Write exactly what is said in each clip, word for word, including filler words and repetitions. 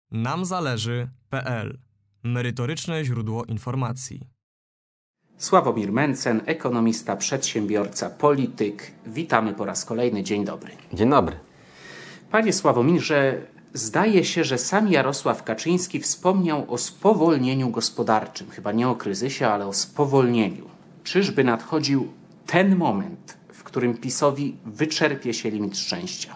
nam zależy kropka pe el. Merytoryczne źródło informacji. Sławomir Mencen, ekonomista, przedsiębiorca, polityk. Witamy po raz kolejny. Dzień dobry. Dzień dobry. Panie Sławomirze, zdaje się, że sam Jarosław Kaczyński wspomniał o spowolnieniu gospodarczym. Chyba nie o kryzysie, ale o spowolnieniu. Czyżby nadchodził ten moment, w którym PiS-owi wyczerpie się limit szczęścia?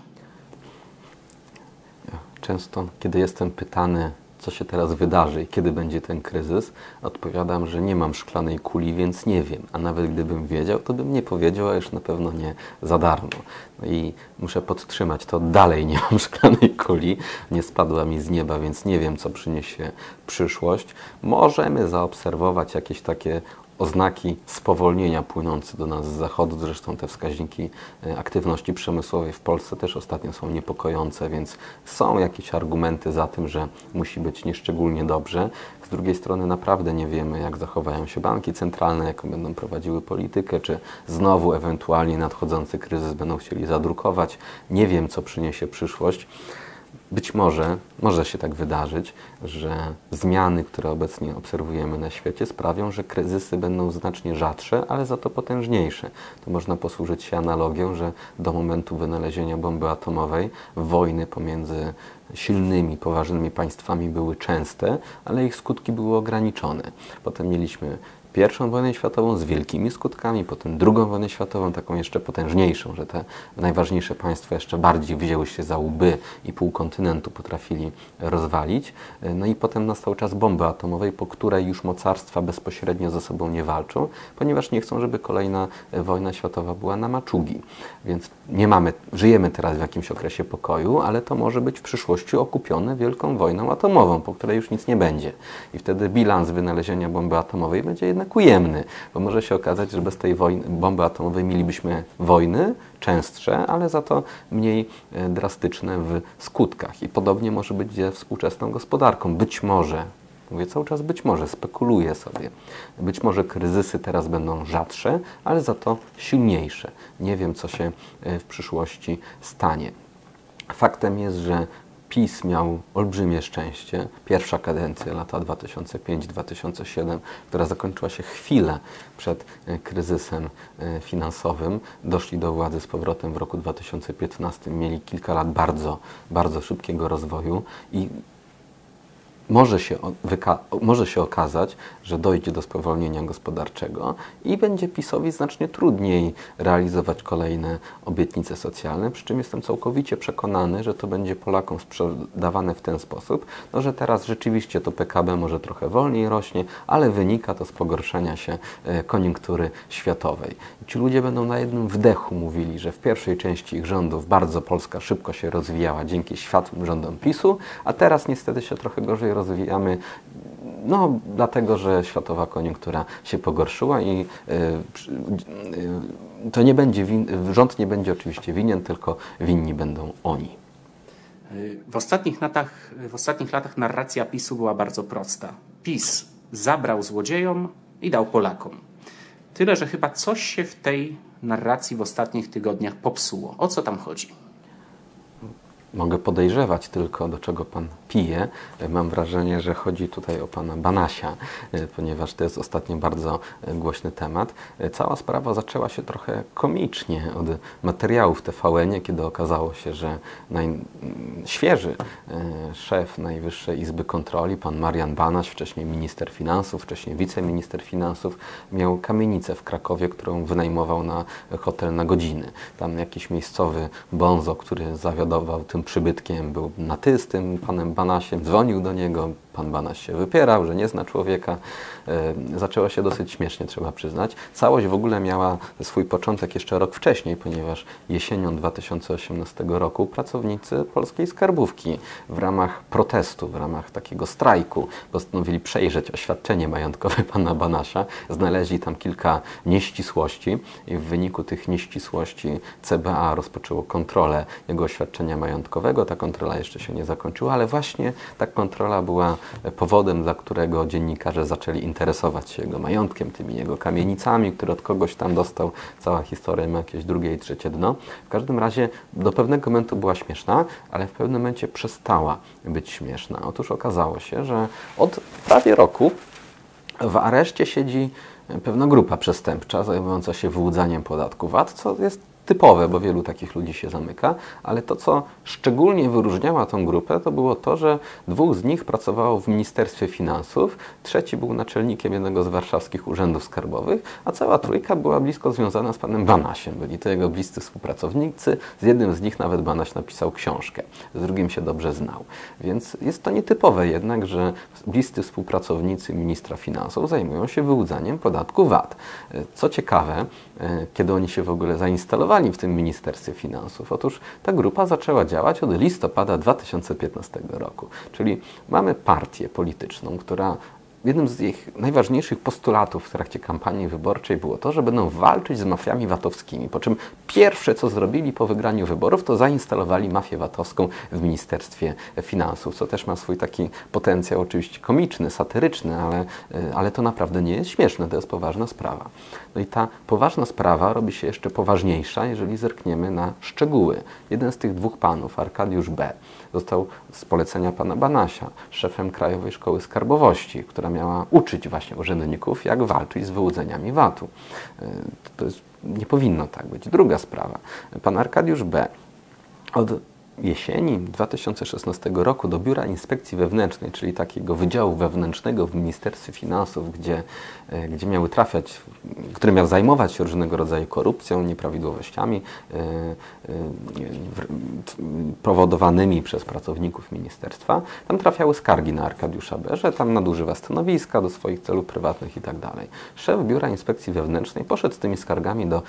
Często, kiedy jestem pytany, co się teraz wydarzy i kiedy będzie ten kryzys, odpowiadam, że nie mam szklanej kuli, więc nie wiem. A nawet gdybym wiedział, to bym nie powiedział, a już na pewno nie za darmo. No i muszę podtrzymać to, dalej nie mam szklanej kuli, nie spadła mi z nieba, więc nie wiem, co przyniesie przyszłość. Możemy zaobserwować jakieś takie oznaki spowolnienia płynące do nas z zachodu. Zresztą te wskaźniki aktywności przemysłowej w Polsce też ostatnio są niepokojące, więc są jakieś argumenty za tym, że musi być nieszczególnie dobrze. Z drugiej strony naprawdę nie wiemy, jak zachowają się banki centralne, jaką będą prowadziły politykę, czy znowu ewentualnie nadchodzący kryzys będą chcieli zadrukować. Nie wiem, co przyniesie przyszłość. Być może, może się tak wydarzyć, że zmiany, które obecnie obserwujemy na świecie, sprawią, że kryzysy będą znacznie rzadsze, ale za to potężniejsze. To można posłużyć się analogią, że do momentu wynalezienia bomby atomowej wojny pomiędzy silnymi, poważnymi państwami były częste, ale ich skutki były ograniczone. Potem mieliśmy pierwszą wojnę światową z wielkimi skutkami, potem drugą wojnę światową, taką jeszcze potężniejszą, że te najważniejsze państwa jeszcze bardziej wzięły się za łby i pół kontynentu potrafili rozwalić. No i potem nastał czas bomby atomowej, po której już mocarstwa bezpośrednio ze sobą nie walczą, ponieważ nie chcą, żeby kolejna wojna światowa była na maczugi. Więc nie mamy, żyjemy teraz w jakimś okresie pokoju, ale to może być w przyszłości okupione wielką wojną atomową, po której już nic nie będzie. I wtedy bilans wynalezienia bomby atomowej będzie jednak ujemny, bo może się okazać, że bez tej wojny, bomby atomowej mielibyśmy wojny częstsze, ale za to mniej drastyczne w skutkach. I podobnie może być ze współczesną gospodarką. Być może, mówię cały czas być może, spekuluję sobie, być może kryzysy teraz będą rzadsze, ale za to silniejsze. Nie wiem, co się w przyszłości stanie. Faktem jest, że PiS miał olbrzymie szczęście. Pierwsza kadencja, lata dwa tysiące piąty do dwa tysiące siódmego, która zakończyła się chwilę przed kryzysem finansowym. Doszli do władzy z powrotem w roku dwa tysiące piętnastym. Mieli kilka lat bardzo, bardzo szybkiego rozwoju i Może się, może się okazać, że dojdzie do spowolnienia gospodarczego i będzie PiS-owi znacznie trudniej realizować kolejne obietnice socjalne, przy czym jestem całkowicie przekonany, że to będzie Polakom sprzedawane w ten sposób, no, że teraz rzeczywiście to P K B może trochę wolniej rośnie, ale wynika to z pogorszenia się koniunktury światowej. I ci ludzie będą na jednym wdechu mówili, że w pierwszej części ich rządów bardzo Polska szybko się rozwijała dzięki światłym rządom PiS-u, a teraz niestety się trochę gorzej rozwijamy, no dlatego, że światowa koniunktura się pogorszyła i y, y, to nie będzie win, rząd nie będzie oczywiście winien, tylko winni będą oni. W ostatnich latach, w ostatnich latach narracja PiS-u była bardzo prosta. PiS zabrał złodziejom i dał Polakom. Tyle, że chyba coś się w tej narracji w ostatnich tygodniach popsuło. O co tam chodzi? Mogę podejrzewać tylko, do czego Pan pije. Mam wrażenie, że chodzi tutaj o Pana Banasia, ponieważ to jest ostatnio bardzo głośny temat. Cała sprawa zaczęła się trochę komicznie od materiałów w T V N-ie, kiedy okazało się, że naj... świeży szef Najwyższej Izby Kontroli, Pan Marian Banaś, wcześniej minister finansów, wcześniej wiceminister finansów, miał kamienicę w Krakowie, którą wynajmował na hotel na godziny. Tam jakiś miejscowy bonzo, który zawiodował tym przybytkiem, był na ty z tym panem Banasiem, dzwonił do niego, pan Banaś się wypierał, że nie zna człowieka. Yy, zaczęło się dosyć śmiesznie, trzeba przyznać. Całość w ogóle miała swój początek jeszcze rok wcześniej, ponieważ jesienią dwa tysiące osiemnastego roku pracownicy Polskiej Skarbówki w ramach protestu, w ramach takiego strajku postanowili przejrzeć oświadczenie majątkowe pana Banasia. Znaleźli tam kilka nieścisłości i w wyniku tych nieścisłości C B A rozpoczęło kontrolę jego oświadczenia majątkowego. podatkowego. Ta kontrola jeszcze się nie zakończyła, ale właśnie ta kontrola była powodem, dla którego dziennikarze zaczęli interesować się jego majątkiem, tymi jego kamienicami, które od kogoś tam dostał. Cała historia ma jakieś drugie i trzecie dno. W każdym razie do pewnego momentu była śmieszna, ale w pewnym momencie przestała być śmieszna. Otóż okazało się, że od prawie roku w areszcie siedzi pewna grupa przestępcza zajmująca się wyłudzaniem podatku V A T, co jest typowe, bo wielu takich ludzi się zamyka, ale to, co szczególnie wyróżniało tą grupę, to było to, że dwóch z nich pracowało w Ministerstwie Finansów, trzeci był naczelnikiem jednego z warszawskich urzędów skarbowych, a cała trójka była blisko związana z panem Banasiem. Byli to jego bliscy współpracownicy, z jednym z nich nawet Banaś napisał książkę, z drugim się dobrze znał. Więc jest to nietypowe jednak, że bliscy współpracownicy ministra finansów zajmują się wyłudzaniem podatku V A T. Co ciekawe, kiedy oni się w ogóle zainstalowali w tym Ministerstwie Finansów. Otóż ta grupa zaczęła działać od listopada dwa tysiące piętnastego roku. Czyli mamy partię polityczną, która jednym z ich najważniejszych postulatów w trakcie kampanii wyborczej było to, że będą walczyć z mafiami VAT-owskimi. Po czym pierwsze, co zrobili po wygraniu wyborów, to zainstalowali mafię VAT-owską w Ministerstwie Finansów, co też ma swój taki potencjał oczywiście komiczny, satyryczny, ale, ale to naprawdę nie jest śmieszne, to jest poważna sprawa. No i ta poważna sprawa robi się jeszcze poważniejsza, jeżeli zerkniemy na szczegóły. Jeden z tych dwóch panów, Arkadiusz B., został z polecenia pana Banasia szefem Krajowej Szkoły Skarbowości, która miała uczyć właśnie urzędników, jak walczyć z wyłudzeniami V A T-u. To jest, nie powinno tak być. Druga sprawa. Pan Arkadiusz B. od jesieni dwa tysiące szesnastego roku do Biura Inspekcji Wewnętrznej, czyli takiego wydziału wewnętrznego w Ministerstwie Finansów, gdzie, gdzie miały trafiać, który miał zajmować się różnego rodzaju korupcją, nieprawidłowościami e, e, powodowanymi przez pracowników ministerstwa. Tam trafiały skargi na Arkadiusza B., że tam nadużywa stanowiska do swoich celów prywatnych i tak dalej. Szef Biura Inspekcji Wewnętrznej poszedł z tymi skargami do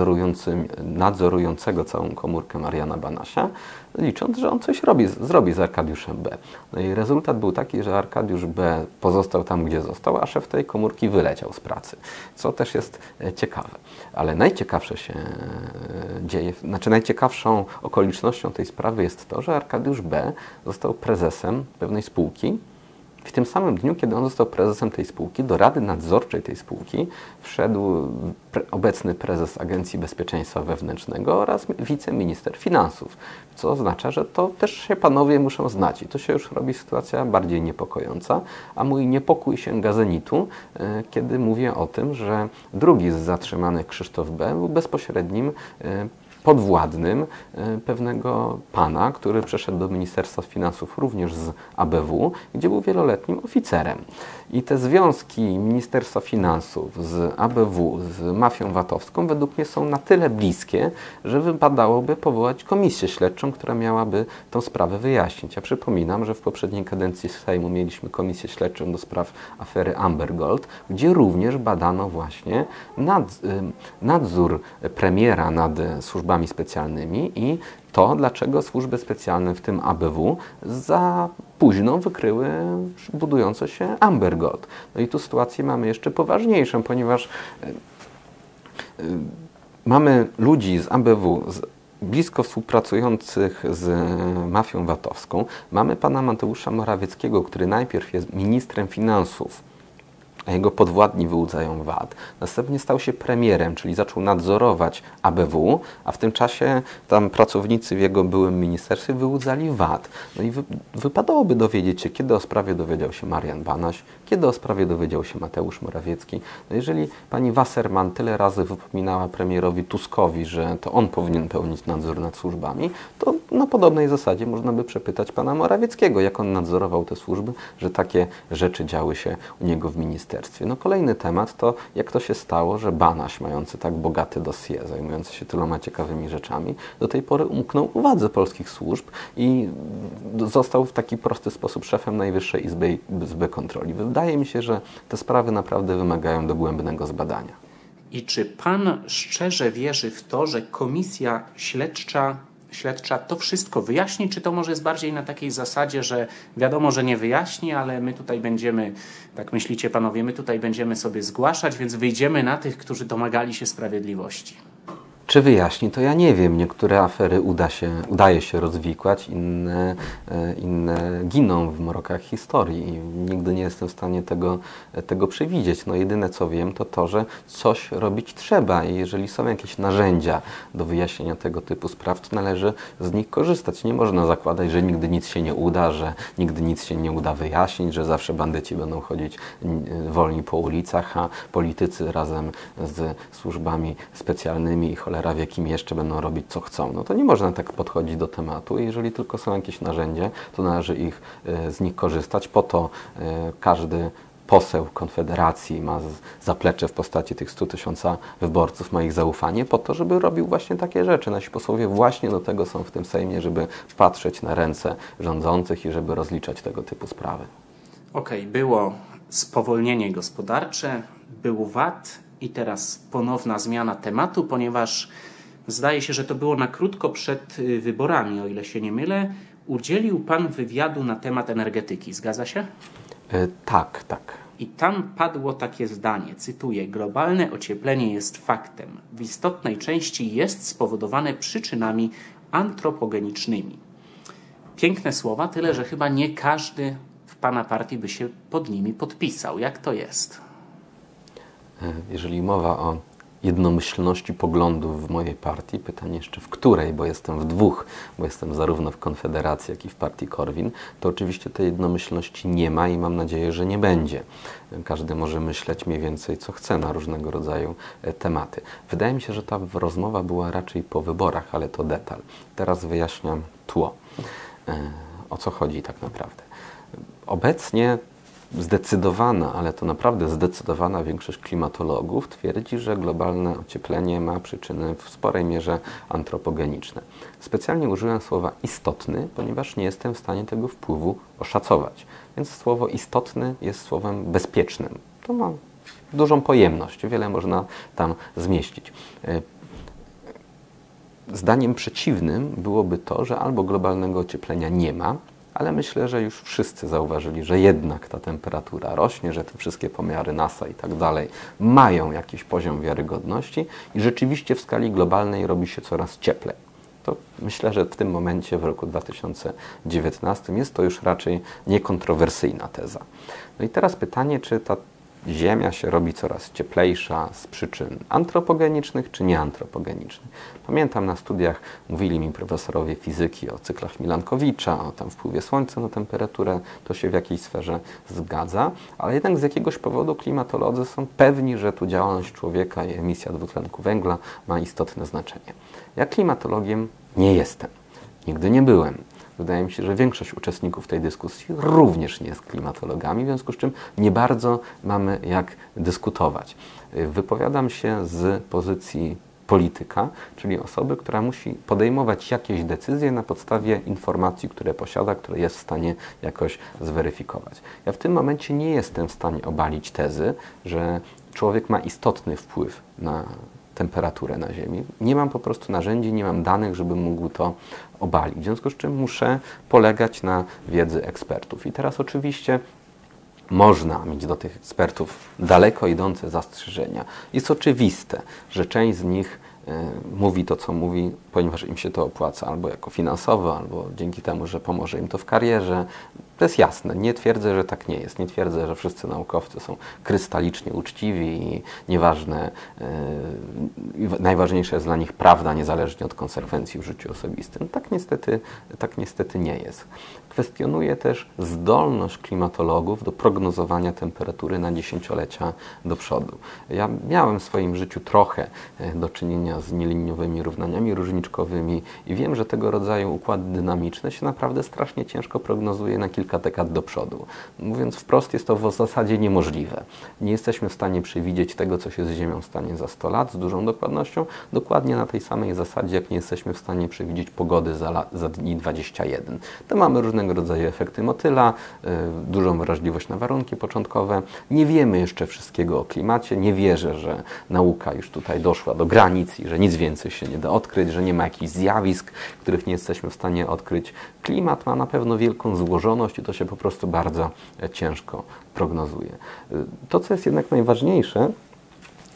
nadzorującego całą komórkę Mariana Banasia, licząc, że on coś robi, zrobi z Arkadiuszem B. No i rezultat był taki, że Arkadiusz B. pozostał tam, gdzie został, a szef tej komórki wyleciał z pracy, co też jest ciekawe. Ale najciekawsze się dzieje, znaczy najciekawszą okolicznością tej sprawy jest to, że Arkadiusz B. został prezesem pewnej spółki. W tym samym dniu, kiedy on został prezesem tej spółki, do Rady Nadzorczej tej spółki wszedł pre obecny prezes Agencji Bezpieczeństwa Wewnętrznego oraz wiceminister finansów, co oznacza, że to też się panowie muszą znać i to się już robi sytuacja bardziej niepokojąca, a mój niepokój sięga zenitu, kiedy mówię o tym, że drugi z zatrzymanych, Krzysztof B., był bezpośrednim podwładnym pewnego pana, który przeszedł do Ministerstwa Finansów również z A B W, gdzie był wieloletnim oficerem. I te związki Ministerstwa Finansów z A B W, z mafią VAT-owską według mnie są na tyle bliskie, że wypadałoby powołać komisję śledczą, która miałaby tę sprawę wyjaśnić. Ja przypominam, że w poprzedniej kadencji Sejmu mieliśmy komisję śledczą do spraw afery Amber Gold, gdzie również badano właśnie nad, nadzór premiera nad służbami specjalnymi i to, dlaczego służby specjalne, w tym A B W, za późno wykryły budujące się Amber Gold. No i tu sytuację mamy jeszcze poważniejszą, ponieważ y, y, mamy ludzi z A B W, z blisko współpracujących z mafią VAT-owską. Mamy pana Mateusza Morawieckiego, który najpierw jest ministrem finansów, a jego podwładni wyłudzają V A T. Następnie stał się premierem, czyli zaczął nadzorować A B W, a w tym czasie tam pracownicy w jego byłym ministerstwie wyłudzali V A T. No i wy, wypadałoby dowiedzieć się, kiedy o sprawie dowiedział się Marian Banaś, kiedy o sprawie dowiedział się Mateusz Morawiecki. No jeżeli pani Wasserman tyle razy wypominała premierowi Tuskowi, że to on powinien pełnić nadzór nad służbami, to na podobnej zasadzie można by przepytać pana Morawieckiego, jak on nadzorował te służby, że takie rzeczy działy się u niego w ministerstwie. No kolejny temat to, jak to się stało, że Banaś, mający tak bogate dossier, zajmujący się tyloma ciekawymi rzeczami, do tej pory umknął uwadze polskich służb i został w taki prosty sposób szefem Najwyższej Izby, Izby Kontroli. Wydaje mi się, że te sprawy naprawdę wymagają dogłębnego zbadania. I czy pan szczerze wierzy w to, że komisja śledcza śledcza to wszystko wyjaśni, czy to może jest bardziej na takiej zasadzie, że wiadomo, że nie wyjaśni, ale my tutaj będziemy, tak myślicie panowie, my tutaj będziemy sobie zgłaszać, więc wyjdziemy na tych, którzy domagali się sprawiedliwości. Czy wyjaśni, to ja nie wiem. Niektóre afery uda się, udaje się rozwikłać, inne, inne giną w mrokach historii i nigdy nie jestem w stanie tego, tego przewidzieć. No jedyne co wiem, to to, że coś robić trzeba i jeżeli są jakieś narzędzia do wyjaśnienia tego typu spraw, to należy z nich korzystać. Nie można zakładać, że nigdy nic się nie uda, że nigdy nic się nie uda wyjaśnić, że zawsze bandyci będą chodzić wolni po ulicach, a politycy razem z służbami specjalnymi i cholera wie kim jeszcze będą robić co chcą. No to nie można tak podchodzić do tematu. Jeżeli tylko są jakieś narzędzia, to należy ich, z nich korzystać. Po to każdy poseł Konfederacji ma zaplecze w postaci tych stu tysięcy wyborców, ma ich zaufanie po to, żeby robił właśnie takie rzeczy. Nasi posłowie właśnie do tego są w tym Sejmie, żeby patrzeć na ręce rządzących i żeby rozliczać tego typu sprawy. Okej, okay, było spowolnienie gospodarcze, był V A T i teraz ponowna zmiana tematu, ponieważ zdaje się, że to było na krótko przed wyborami, o ile się nie mylę. Udzielił Pan wywiadu na temat energetyki, zgadza się? Yy, tak, tak. I tam padło takie zdanie, cytuję: globalne ocieplenie jest faktem. W istotnej części jest spowodowane przyczynami antropogenicznymi. Piękne słowa, tyle że chyba nie każdy w Pana partii by się pod nimi podpisał. Jak to jest? Jeżeli mowa o jednomyślności poglądów w mojej partii, pytanie jeszcze w której, bo jestem w dwóch, bo jestem zarówno w Konfederacji, jak i w partii Korwin, to oczywiście tej jednomyślności nie ma i mam nadzieję, że nie będzie. Każdy może myśleć mniej więcej co chce na różnego rodzaju tematy. Wydaje mi się, że ta rozmowa była raczej po wyborach, ale to detal. Teraz wyjaśniam tło. O co chodzi tak naprawdę. Obecnie zdecydowana, ale to naprawdę zdecydowana większość klimatologów twierdzi, że globalne ocieplenie ma przyczyny w sporej mierze antropogeniczne. Specjalnie użyłem słowa istotny, ponieważ nie jestem w stanie tego wpływu oszacować. Więc słowo istotny jest słowem bezpiecznym. To ma dużą pojemność, wiele można tam zmieścić. Zdaniem przeciwnym byłoby to, że albo globalnego ocieplenia nie ma, ale myślę, że już wszyscy zauważyli, że jednak ta temperatura rośnie, że te wszystkie pomiary NASA i tak dalej mają jakiś poziom wiarygodności i rzeczywiście w skali globalnej robi się coraz cieplej. To myślę, że w tym momencie, w roku dwa tysiące dziewiętnastym jest to już raczej niekontrowersyjna teza. No i teraz pytanie, czy ta Ziemia się robi coraz cieplejsza z przyczyn antropogenicznych czy nieantropogenicznych. Pamiętam na studiach mówili mi profesorowie fizyki o cyklach Milankowicza, o tam wpływie Słońca na temperaturę, to się w jakiejś sferze zgadza, ale jednak z jakiegoś powodu klimatolodzy są pewni, że tu działalność człowieka i emisja dwutlenku węgla ma istotne znaczenie. Ja klimatologiem nie jestem, nigdy nie byłem. Wydaje mi się, że większość uczestników tej dyskusji również nie jest klimatologami, w związku z czym nie bardzo mamy jak dyskutować. Wypowiadam się z pozycji polityka, czyli osoby, która musi podejmować jakieś decyzje na podstawie informacji, które posiada, które jest w stanie jakoś zweryfikować. Ja w tym momencie nie jestem w stanie obalić tezy, że człowiek ma istotny wpływ na temperaturę na Ziemi. Nie mam po prostu narzędzi, nie mam danych, żeby mógł to obalić. W związku z czym muszę polegać na wiedzy ekspertów. I teraz oczywiście można mieć do tych ekspertów daleko idące zastrzeżenia. Jest oczywiste, że część z nich y, mówi to, co mówi, ponieważ im się to opłaca, albo jako finansowo, albo dzięki temu, że pomoże im to w karierze. To jest jasne. Nie twierdzę, że tak nie jest. Nie twierdzę, że wszyscy naukowcy są krystalicznie uczciwi i nieważne, yy, najważniejsza jest dla nich prawda, niezależnie od konsekwencji w życiu osobistym. Tak niestety, tak niestety nie jest. Kwestionuję też zdolność klimatologów do prognozowania temperatury na dziesięciolecia do przodu. Ja miałem w swoim życiu trochę do czynienia z nieliniowymi równaniami różniczkowymi i wiem, że tego rodzaju układy dynamiczne się naprawdę strasznie ciężko prognozuje na kilka dekad do przodu. Mówiąc wprost, jest to w zasadzie niemożliwe. Nie jesteśmy w stanie przewidzieć tego, co się z Ziemią stanie za sto lat z dużą dokładnością, dokładnie na tej samej zasadzie, jak nie jesteśmy w stanie przewidzieć pogody za, lat, za dni dwadzieścia jeden. To mamy różnego rodzaju efekty motyla, yy, dużą wrażliwość na warunki początkowe. Nie wiemy jeszcze wszystkiego o klimacie. Nie wierzę, że nauka już tutaj doszła do granic i że nic więcej się nie da odkryć, że nie ma jakichś zjawisk, których nie jesteśmy w stanie odkryć. Klimat ma na pewno wielką złożoność i to się po prostu bardzo ciężko prognozuje. To, co jest jednak najważniejsze,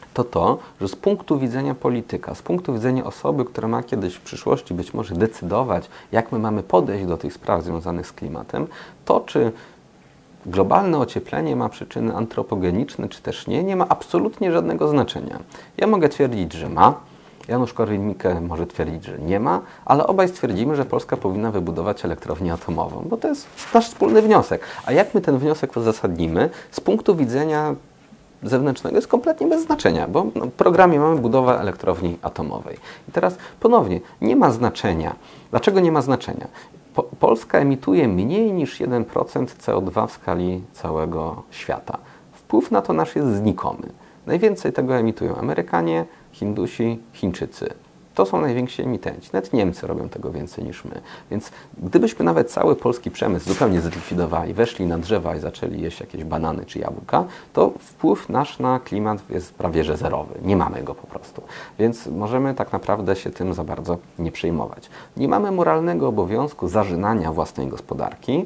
to to, że z punktu widzenia polityka, z punktu widzenia osoby, która ma kiedyś w przyszłości być może decydować, jak my mamy podejść do tych spraw związanych z klimatem, to czy globalne ocieplenie ma przyczyny antropogeniczne, czy też nie, nie ma absolutnie żadnego znaczenia. Ja mogę twierdzić, że ma, Janusz Korwin-Mikke może twierdzić, że nie ma, ale obaj stwierdzimy, że Polska powinna wybudować elektrownię atomową, bo to jest nasz wspólny wniosek. A jak my ten wniosek uzasadnimy, z punktu widzenia zewnętrznego jest kompletnie bez znaczenia, bo w programie mamy budowę elektrowni atomowej. I teraz ponownie, nie ma znaczenia. Dlaczego nie ma znaczenia? Po, Polska emituje mniej niż jeden procent C O dwa w skali całego świata. Wpływ na to nasz jest znikomy. Najwięcej tego emitują Amerykanie, Hindusi, Chińczycy. To są najwięksi emitenci. Nawet Niemcy robią tego więcej niż my. Więc gdybyśmy nawet cały polski przemysł zupełnie zlikwidowali, weszli na drzewa i zaczęli jeść jakieś banany czy jabłka, to wpływ nasz na klimat jest prawie że zerowy. Nie mamy go po prostu. Więc możemy tak naprawdę się tym za bardzo nie przejmować. Nie mamy moralnego obowiązku zarzynania własnej gospodarki,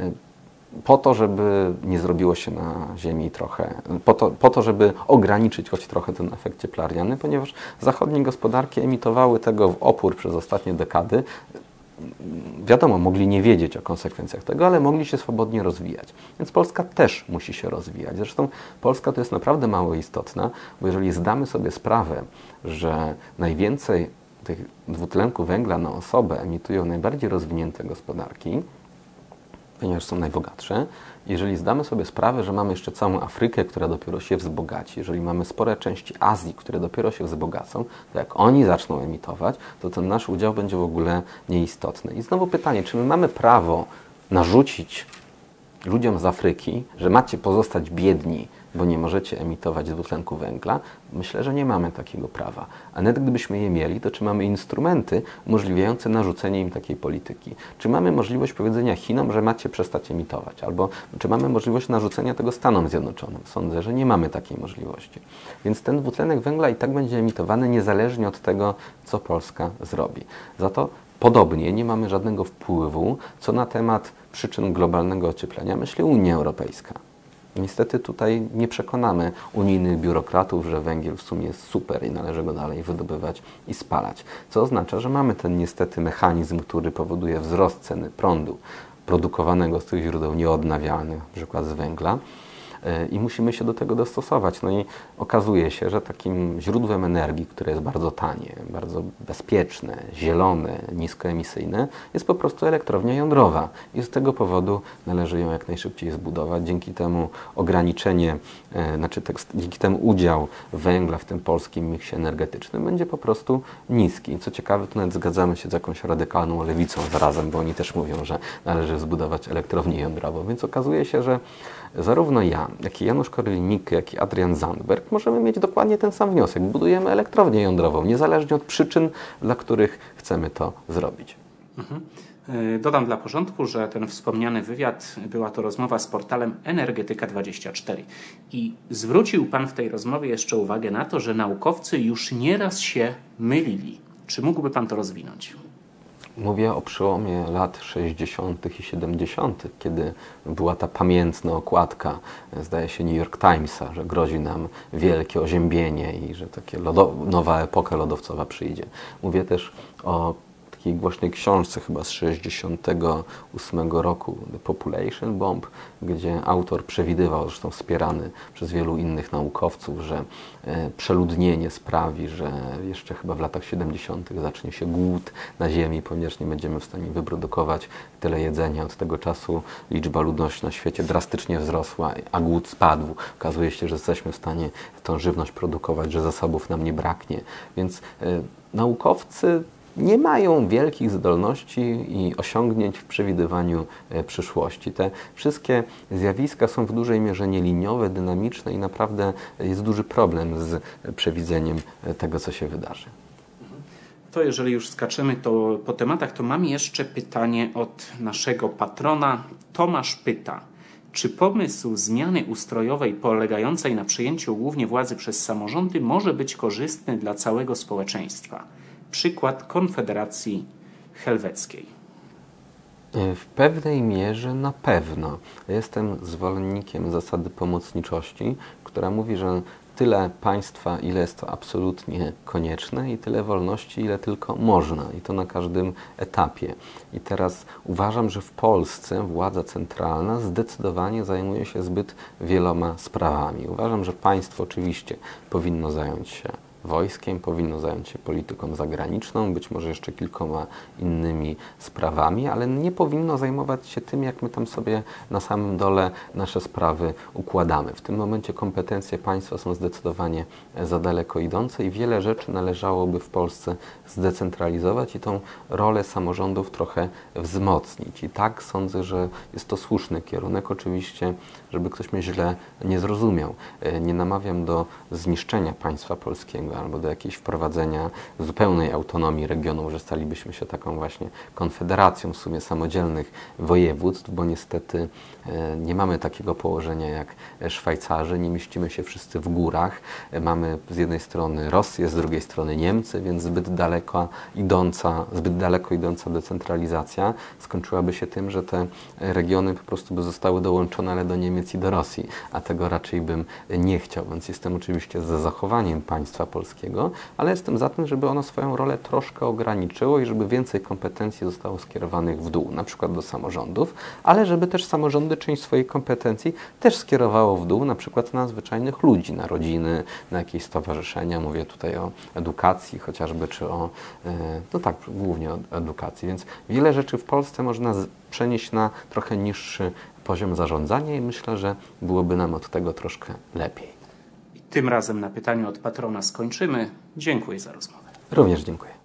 po to, żeby nie zrobiło się na Ziemi trochę, po to, po to, żeby ograniczyć choć trochę ten efekt cieplarniany, ponieważ zachodnie gospodarki emitowały tego w opór przez ostatnie dekady. Wiadomo, mogli nie wiedzieć o konsekwencjach tego, ale mogli się swobodnie rozwijać. Więc Polska też musi się rozwijać. Zresztą Polska to jest naprawdę mało istotna, bo jeżeli zdamy sobie sprawę, że najwięcej tych dwutlenku węgla na osobę emitują najbardziej rozwinięte gospodarki, ponieważ są najbogatsze. Jeżeli zdamy sobie sprawę, że mamy jeszcze całą Afrykę, która dopiero się wzbogaci, jeżeli mamy spore części Azji, które dopiero się wzbogacą, to jak oni zaczną emitować, to ten nasz udział będzie w ogóle nieistotny. I znowu pytanie, czy my mamy prawo narzucić ludziom z Afryki, że macie pozostać biedni, bo nie możecie emitować dwutlenku węgla? Myślę, że nie mamy takiego prawa. A nawet gdybyśmy je mieli, to czy mamy instrumenty umożliwiające narzucenie im takiej polityki? Czy mamy możliwość powiedzenia Chinom, że macie przestać emitować? Albo czy mamy możliwość narzucenia tego Stanom Zjednoczonym? Sądzę, że nie mamy takiej możliwości. Więc ten dwutlenek węgla i tak będzie emitowany niezależnie od tego, co Polska zrobi. Za to podobnie nie mamy żadnego wpływu, co na temat przyczyn globalnego ocieplenia myśli Unia Europejska. Niestety tutaj nie przekonamy unijnych biurokratów, że węgiel w sumie jest super i należy go dalej wydobywać i spalać. Co oznacza, że mamy ten niestety mechanizm, który powoduje wzrost ceny prądu produkowanego z tych źródeł nieodnawialnych, na przykład z węgla, i musimy się do tego dostosować. No i okazuje się, że takim źródłem energii, które jest bardzo tanie, bardzo bezpieczne, zielone, niskoemisyjne, jest po prostu elektrownia jądrowa. I z tego powodu należy ją jak najszybciej zbudować. Dzięki temu ograniczenie, e, znaczy te, dzięki temu udział węgla w tym polskim miksie energetycznym będzie po prostu niski. Co ciekawe, to nawet zgadzamy się z jakąś radykalną lewicą zarazem, bo oni też mówią, że należy zbudować elektrownię jądrową. Więc okazuje się, że zarówno ja, jak i Janusz Korwin-Mikke, jak i Adrian Zandberg możemy mieć dokładnie ten sam wniosek. Budujemy elektrownię jądrową, niezależnie od przyczyn, dla których chcemy to zrobić. Mhm. Dodam dla porządku, że ten wspomniany wywiad była to rozmowa z portalem Energetyka dwadzieścia cztery. I zwrócił Pan w tej rozmowie jeszcze uwagę na to, że naukowcy już nieraz się mylili. Czy mógłby Pan to rozwinąć? Mówię o przełomie lat sześćdziesiątych i siedemdziesiątych, kiedy była ta pamiętna okładka, zdaje się, New York Timesa, że grozi nam wielkie oziębienie i że takie lodo- nowa epoka lodowcowa przyjdzie. Mówię też o takiej głośnej książce chyba z sześćdziesiątego ósmego roku, The Population Bomb, gdzie autor przewidywał, zresztą wspierany przez wielu innych naukowców, że e, przeludnienie sprawi, że jeszcze chyba w latach siedemdziesiątych zacznie się głód na Ziemi, ponieważ nie będziemy w stanie wyprodukować tyle jedzenia. Od tego czasu liczba ludności na świecie drastycznie wzrosła, a głód spadł. Okazuje się, że jesteśmy w stanie tą żywność produkować, że zasobów nam nie braknie. Więc e, naukowcy nie mają wielkich zdolności i osiągnięć w przewidywaniu przyszłości. Te wszystkie zjawiska są w dużej mierze nieliniowe, dynamiczne i naprawdę jest duży problem z przewidzeniem tego, co się wydarzy. To jeżeli już skaczemy to po tematach, to mam jeszcze pytanie od naszego patrona. Tomasz pyta, czy pomysł zmiany ustrojowej polegającej na przejęciu głównie władzy przez samorządy może być korzystny dla całego społeczeństwa? Przykład Konfederacji Helweckiej. W pewnej mierze na pewno. Jestem zwolennikiem zasady pomocniczości, która mówi, że tyle państwa, ile jest to absolutnie konieczne i tyle wolności, ile tylko można. I to na każdym etapie. I teraz uważam, że w Polsce władza centralna zdecydowanie zajmuje się zbyt wieloma sprawami. Uważam, że państwo oczywiście powinno zająć się wojskiem, powinno zająć się polityką zagraniczną, być może jeszcze kilkoma innymi sprawami, ale nie powinno zajmować się tym, jak my tam sobie na samym dole nasze sprawy układamy. W tym momencie kompetencje państwa są zdecydowanie za daleko idące i wiele rzeczy należałoby w Polsce zdecentralizować i tą rolę samorządów trochę wzmocnić. I tak sądzę, że jest to słuszny kierunek. Oczywiście, żeby ktoś mnie źle nie zrozumiał. Nie namawiam do zniszczenia państwa polskiego albo do jakiejś wprowadzenia zupełnej autonomii regionów, że stalibyśmy się taką właśnie konfederacją w sumie samodzielnych województw, bo niestety nie mamy takiego położenia jak Szwajcarzy, nie mieścimy się wszyscy w górach. Mamy z jednej strony Rosję, z drugiej strony Niemcy, więc zbyt daleko idąca, zbyt daleko idąca decentralizacja skończyłaby się tym, że te regiony po prostu by zostały dołączone, ale do Niemiec i do Rosji, a tego raczej bym nie chciał, więc jestem oczywiście za zachowaniem państwa polskiego, ale jestem za tym, żeby ono swoją rolę troszkę ograniczyło i żeby więcej kompetencji zostało skierowanych w dół, na przykład do samorządów, ale żeby też samorządy część swoich kompetencji też skierowało w dół, na przykład na zwyczajnych ludzi, na rodziny, na jakieś stowarzyszenia, mówię tutaj o edukacji chociażby, czy o, no tak, głównie o edukacji, więc wiele rzeczy w Polsce można przenieść na trochę niższy poziom zarządzania i myślę, że byłoby nam od tego troszkę lepiej. Tym razem na pytaniu od patrona skończymy. Dziękuję za rozmowę. Również dziękuję.